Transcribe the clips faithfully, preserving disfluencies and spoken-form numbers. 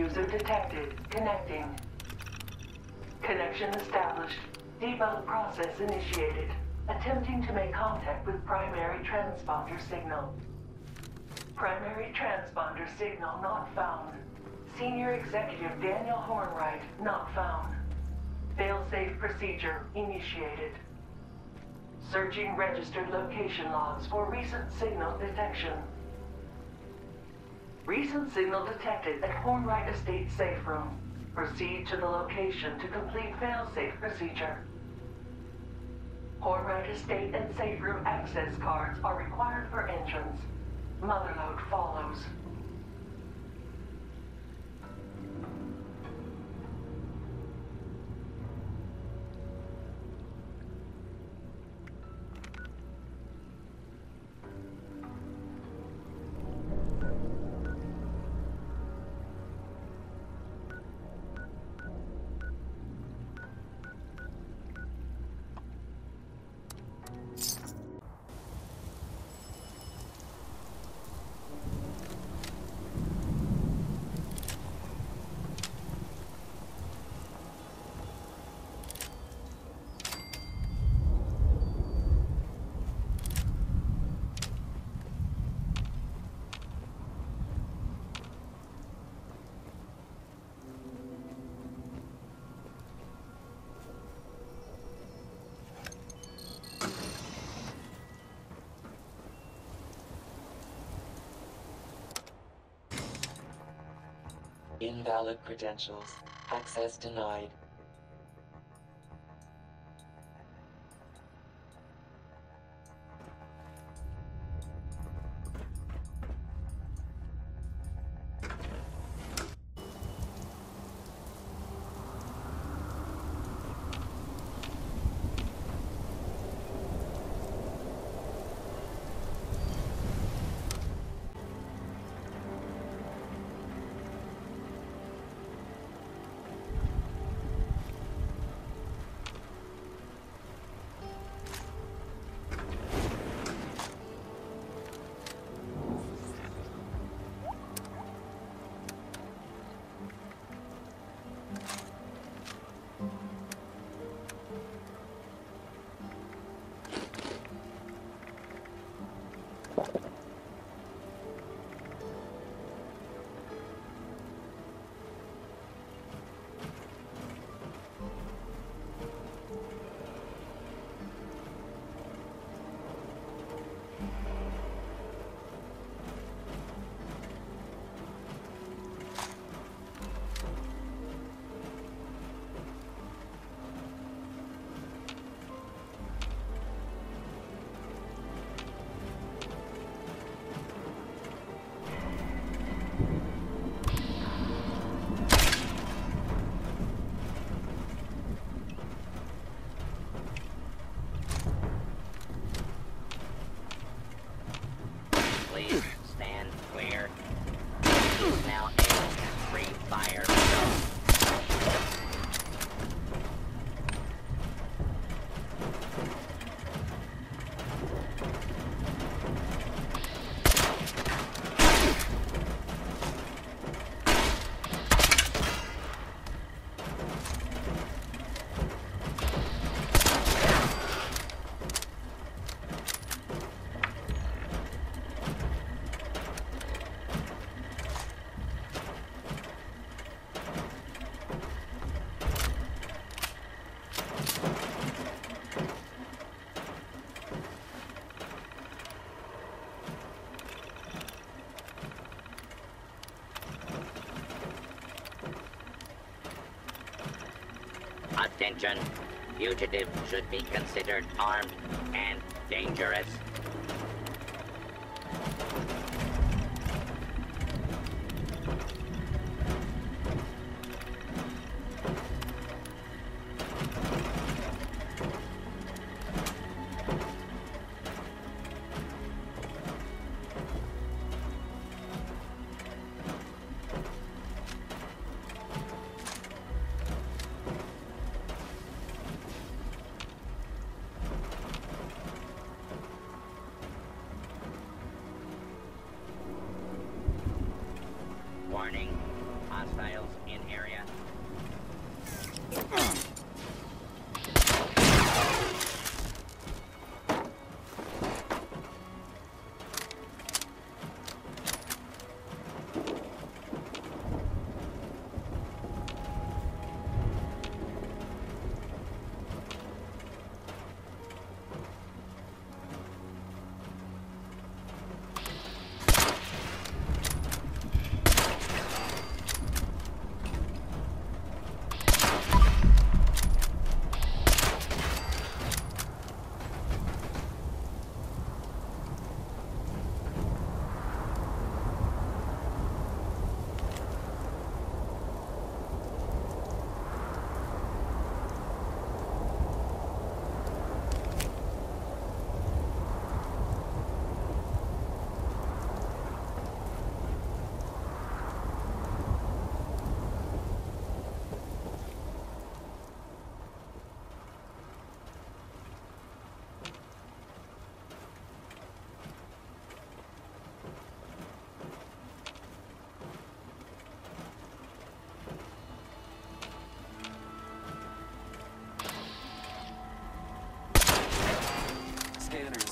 user detected. Connecting. Connection established. Debug process initiated. Attempting to make contact with primary transponder signal. Primary transponder signal not found. Senior Executive Daniel Hornwright not found. Failsafe procedure initiated. Searching registered location logs for recent signal detection. Recent signal detected at Hornwright Estate safe room. Proceed to the location to complete failsafe procedure. Hornwright Estate and safe room access cards are required for entrance. Motherlode follows. Invalid credentials. Access denied. Attention, fugitive should be considered armed and dangerous.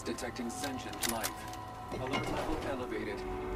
Scanners detecting sentient life. Alert level elevated.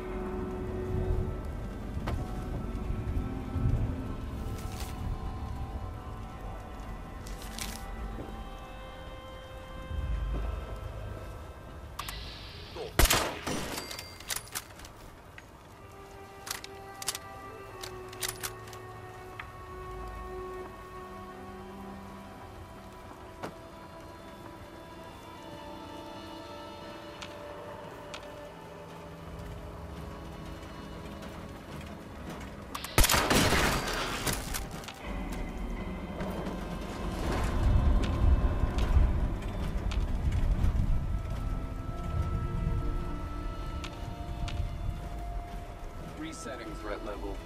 Resetting threat level.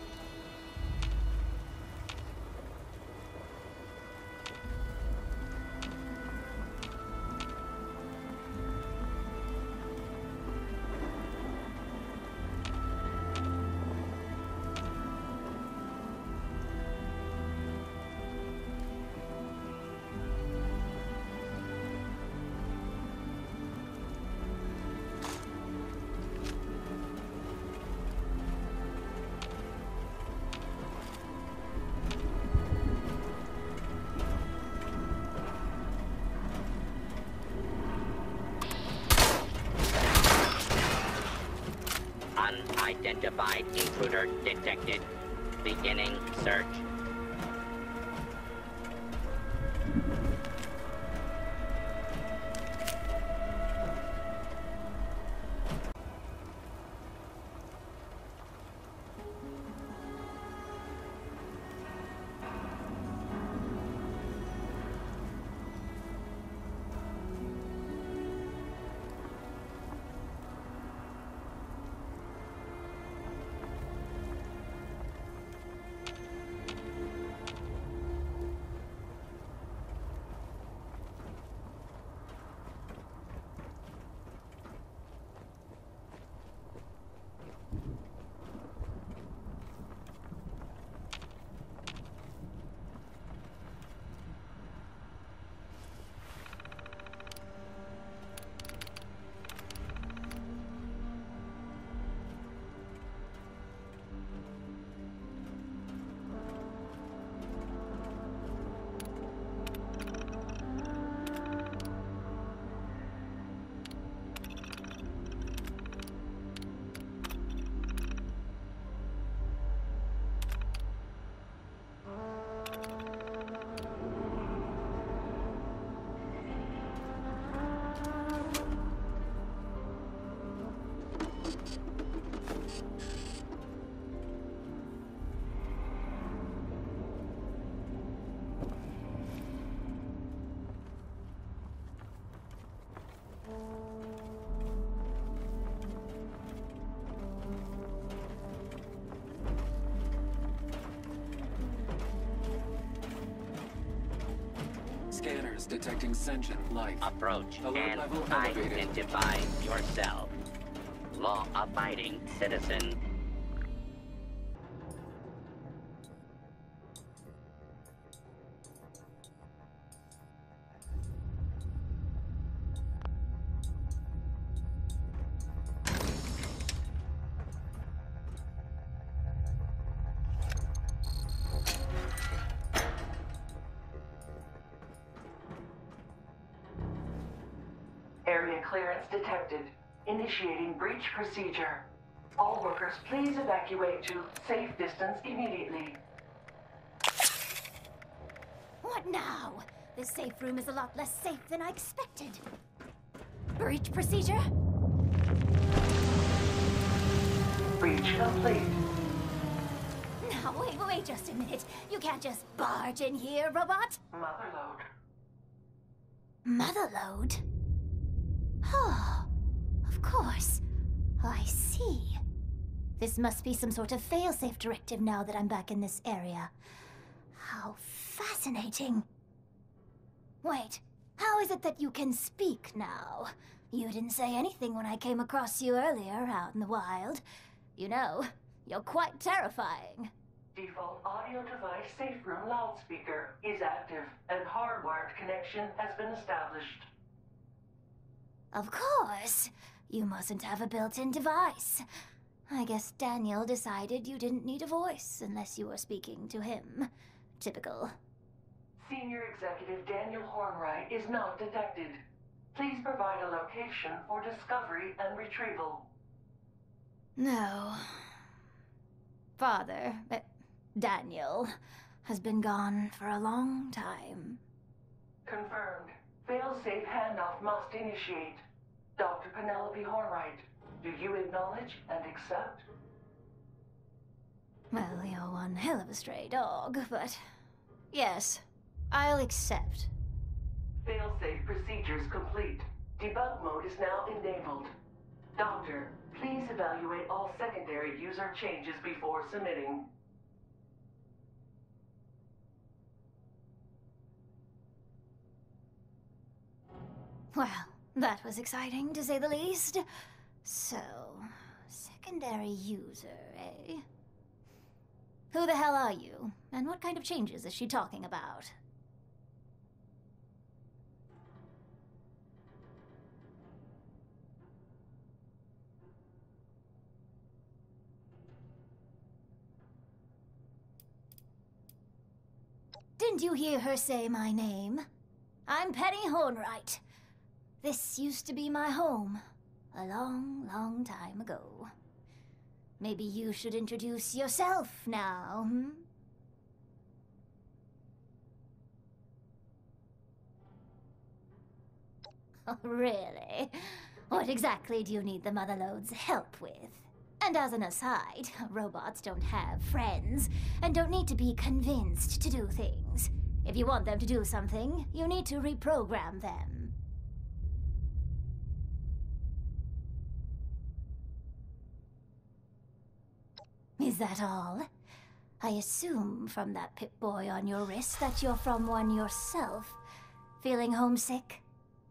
Unidentified intruder detected. Beginning search. Scanners detecting sentient life. Approach Alert and level elevated. identify yourself. Law-abiding citizen. Area clearance detected. Initiating breach procedure. All workers, please evacuate to safe distance immediately. What now? This safe room is a lot less safe than I expected. Breach procedure? Breach complete. Now, wait, wait just a minute. You can't just barge in here, robot. Motherload. Motherload? Oh, of course. I see. This must be some sort of failsafe directive now that I'm back in this area. How fascinating. Wait, how is it that you can speak now? You didn't say anything when I came across you earlier out in the wild. You know, you're quite terrifying. Default audio device safe room loudspeaker is active and hardwired connection has been established. Of course. You mustn't have a built-in device. I guess Daniel decided you didn't need a voice unless you were speaking to him. Typical. Senior Executive Daniel Hornwright is not detected. Please provide a location for discovery and retrieval. No. Father, uh, Daniel, has been gone for a long time. Confirmed. Fail-safe handoff must initiate. Doctor Penelope Hornwright, do you acknowledge and accept? Well, you're one hell of a stray dog, but... yes, I'll accept. Fail-safe procedures complete. Debug mode is now enabled. Doctor, please evaluate all secondary user changes before submitting. Well, that was exciting, to say the least. So, secondary user, eh? Who the hell are you? And what kind of changes is she talking about? Didn't you hear her say my name? I'm Penny Hornwright. This used to be my home, a long, long time ago. Maybe you should introduce yourself now, hmm? Oh, really? What exactly do you need the Motherlode's help with? And as an aside, robots don't have friends, and don't need to be convinced to do things. If you want them to do something, you need to reprogram them. Is that all? I assume from that Pip-Boy on your wrist that you're from one yourself. Feeling homesick?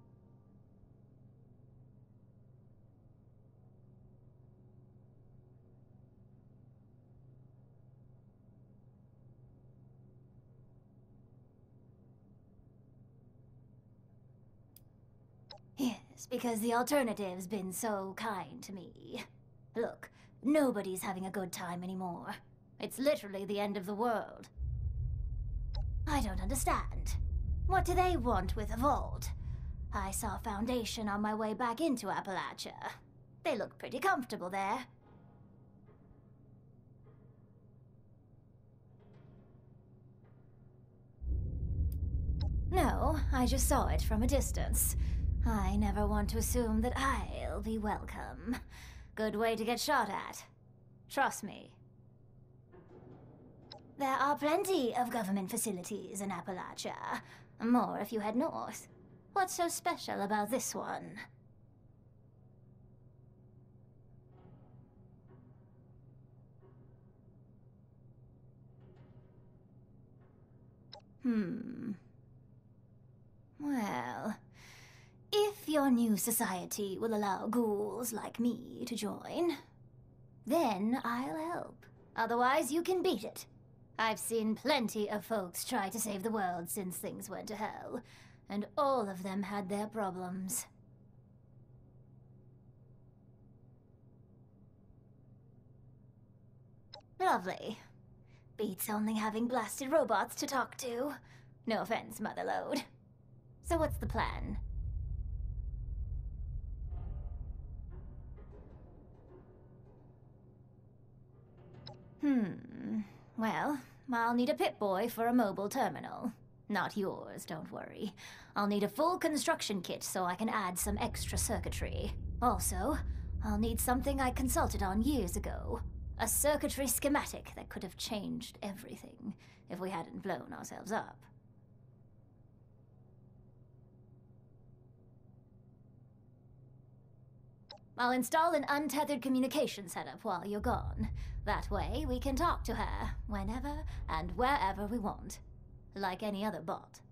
Yes, because the alternative's been so kind to me. Look, nobody's having a good time anymore. It's literally the end of the world. I don't understand. What do they want with a vault? I saw Foundation on my way back into Appalachia. They look pretty comfortable there. No, I just saw it from a distance. I never want to assume that I'll be welcome. Good way to get shot at. Trust me. There are plenty of government facilities in Appalachia. More if you head north. What's so special about this one? Hmm. Well, if your new society will allow ghouls like me to join, then I'll help. Otherwise, you can beat it. I've seen plenty of folks try to save the world since things went to hell, and all of them had their problems. Lovely. Beats only having blasted robots to talk to. No offense, Motherlode. So what's the plan? Hmm. Well, I'll need a Pip-Boy for a mobile terminal. Not yours, don't worry. I'll need a full construction kit so I can add some extra circuitry. Also, I'll need something I consulted on years ago. A circuitry schematic that could have changed everything if we hadn't blown ourselves up. I'll install an untethered communication setup while you're gone. That way, we can talk to her whenever and wherever we want. Like any other bot.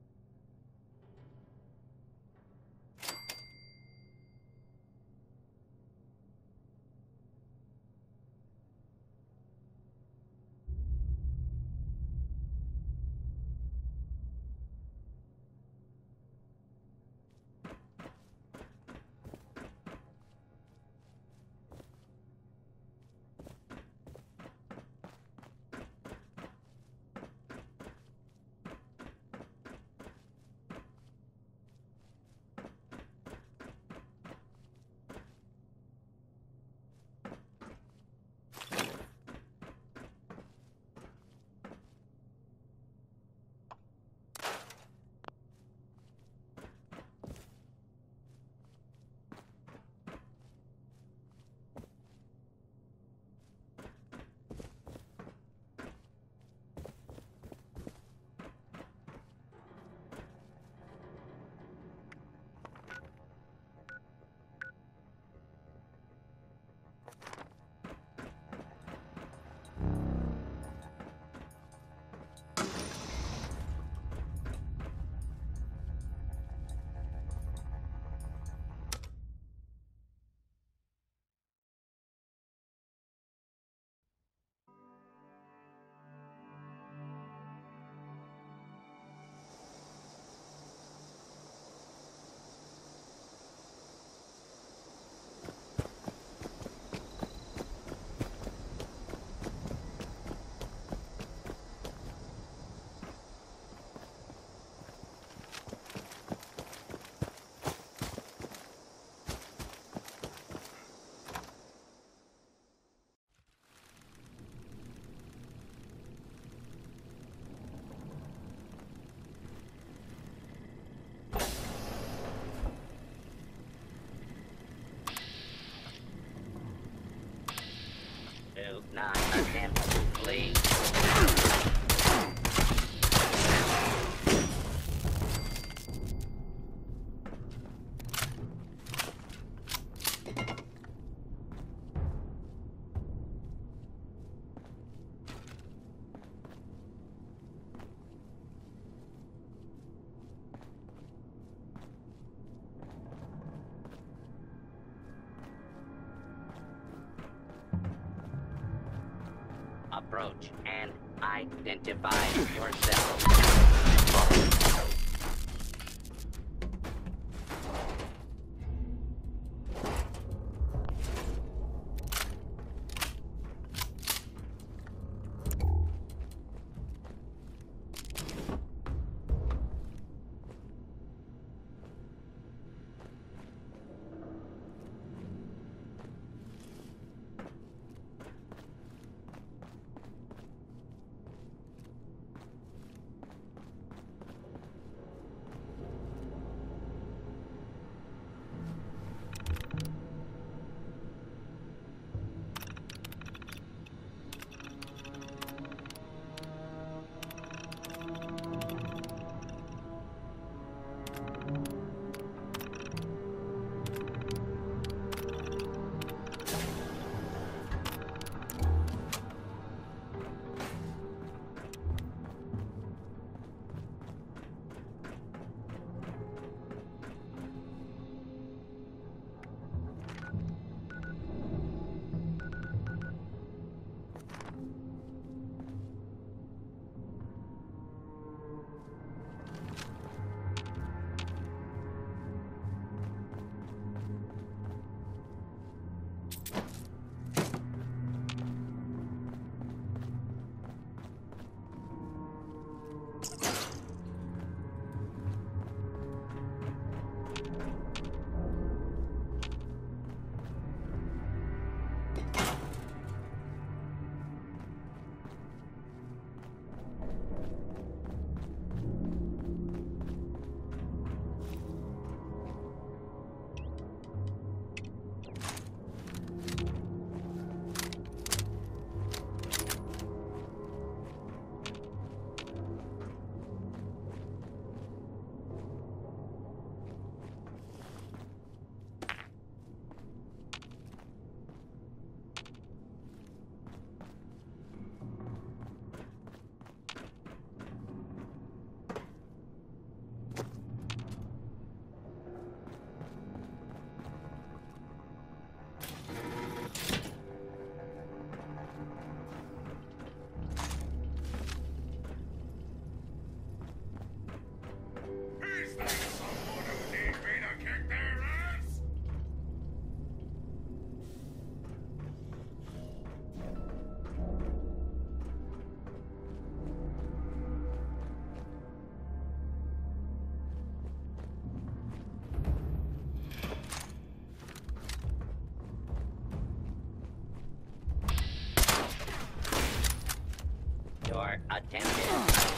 approach and identify yourself. Your attention.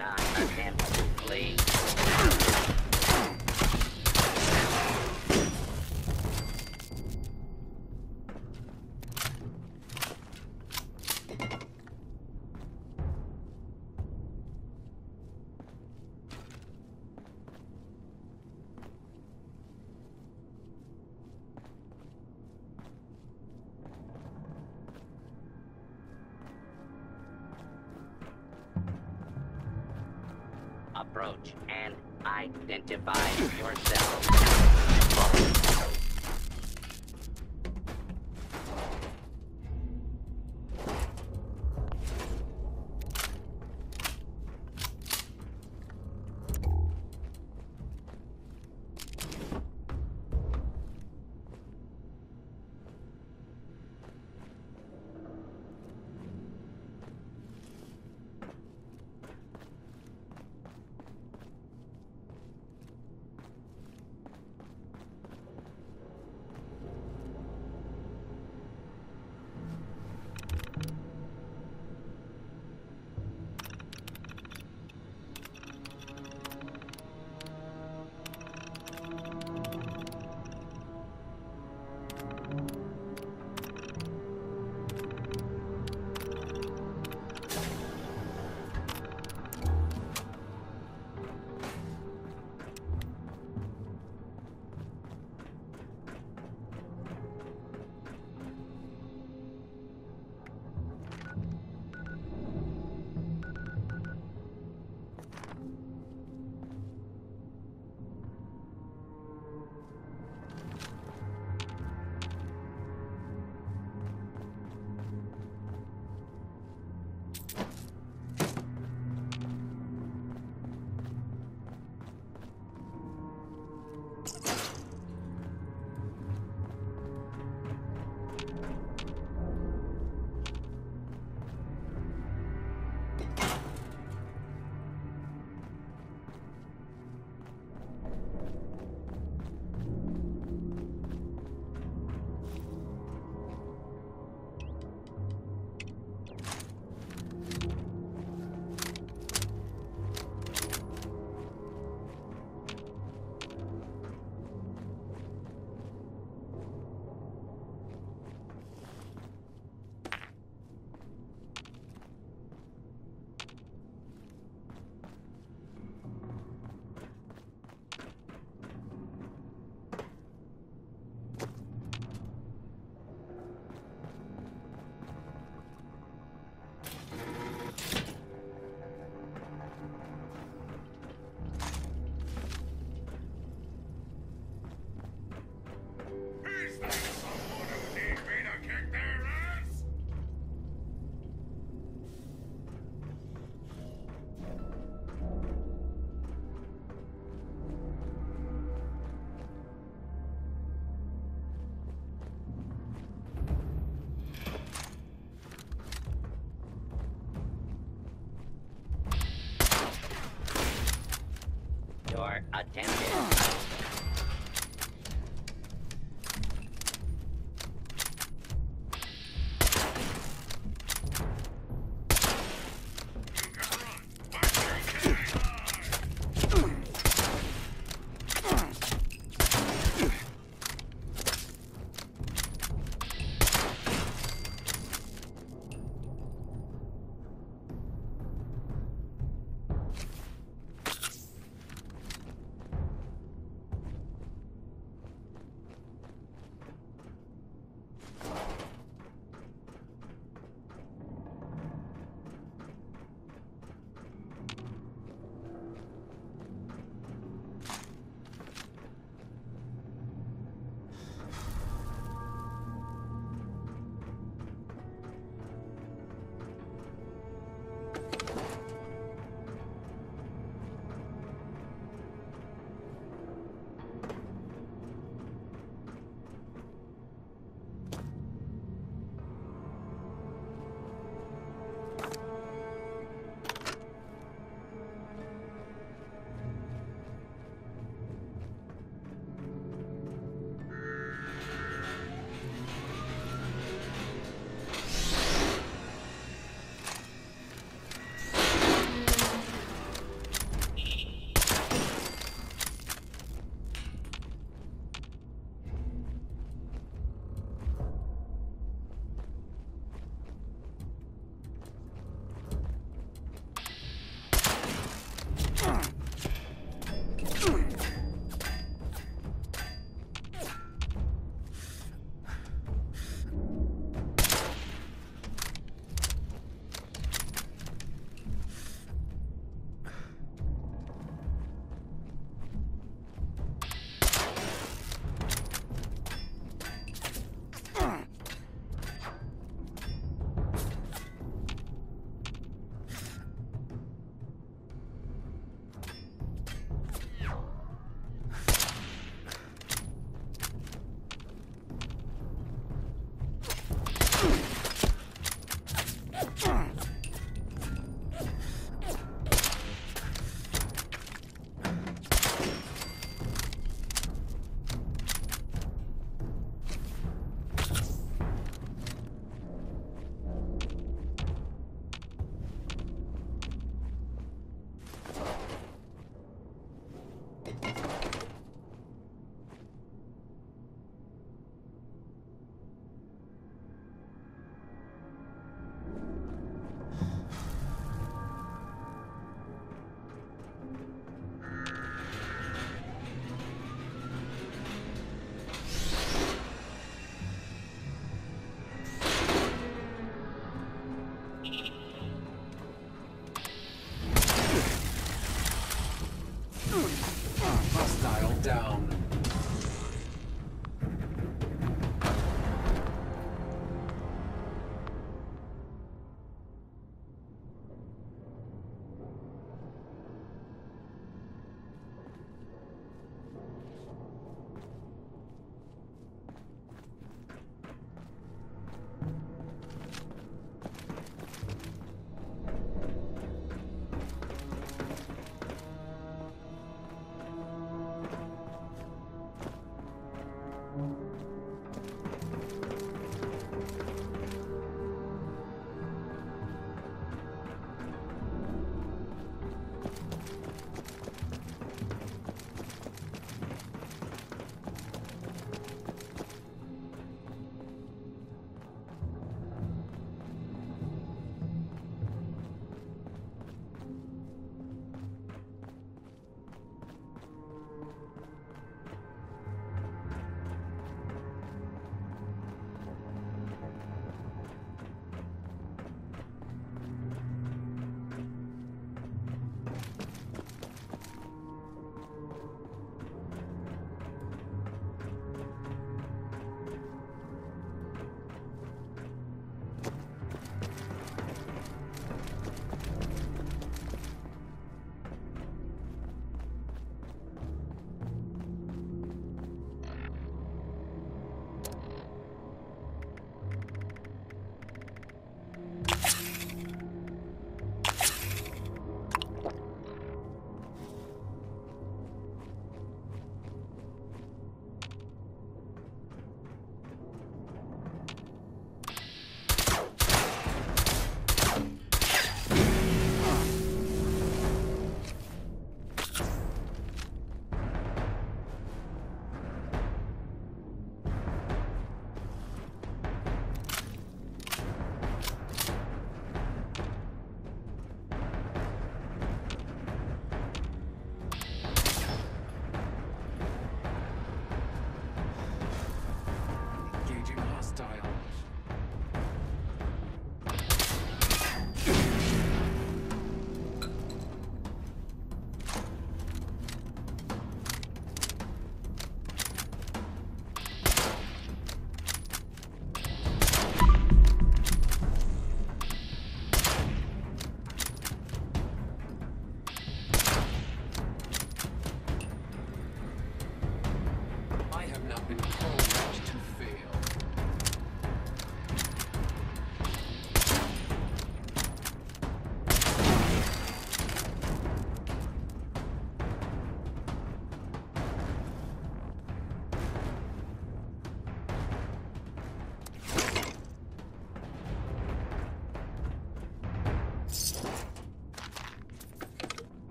not attempt to flee. Approach and identify yourself.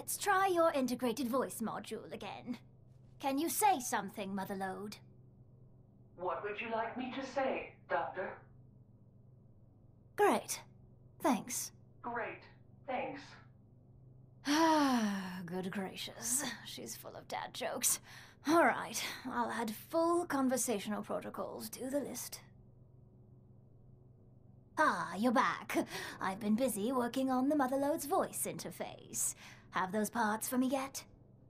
Let's try your integrated voice module again. Can you say something, Motherlode? What would you like me to say, Doctor? Great. Thanks. Great. Thanks. Ah, good gracious. She's full of dad jokes. All right, I'll add full conversational protocols to the list. Ah, you're back. I've been busy working on the Motherlode's voice interface. Have those parts for me yet?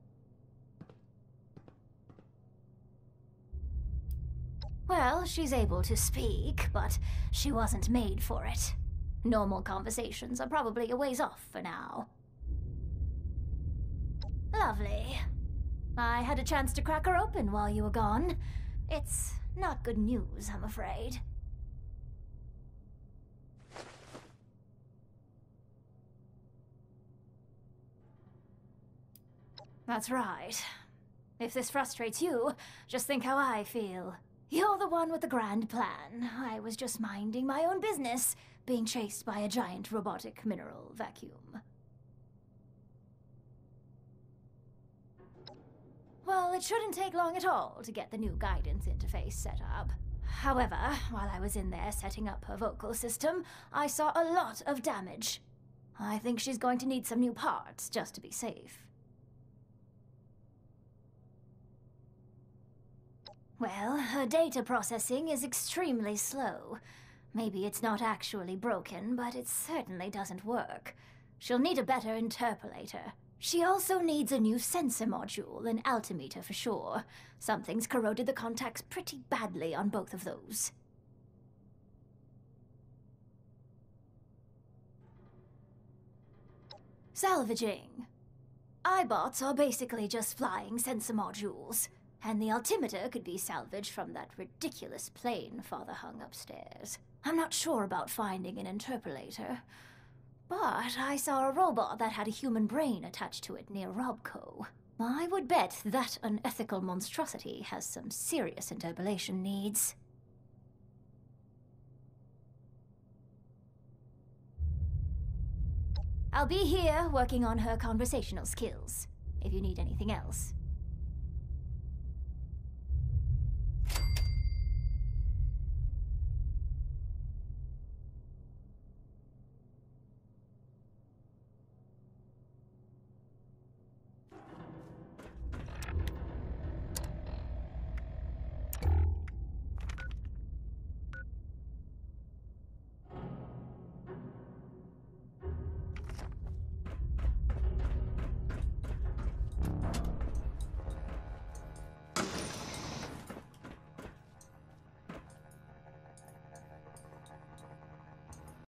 Well, she's able to speak, but she wasn't made for it. Normal conversations are probably a ways off for now. Lovely. I had a chance to crack her open while you were gone. It's not good news, I'm afraid. That's right. If this frustrates you, just think how I feel. You're the one with the grand plan. I was just minding my own business, being chased by a giant robotic mineral vacuum. Well, it shouldn't take long at all to get the new guidance interface set up. However, while I was in there setting up her vocal system, I saw a lot of damage. I think she's going to need some new parts just to be safe. Well, her data processing is extremely slow. Maybe it's not actually broken, but it certainly doesn't work. She'll need a better interpolator. She also needs a new sensor module and altimeter for sure. Something's corroded the contacts pretty badly on both of those. Salvaging. iBots are basically just flying sensor modules, and the altimeter could be salvaged from that ridiculous plane father hung upstairs. I'm not sure about finding an interpolator, but I saw a robot that had a human brain attached to it near Robco. I would bet that unethical monstrosity has some serious interpolation needs. I'll be here working on her conversational skills, if you need anything else.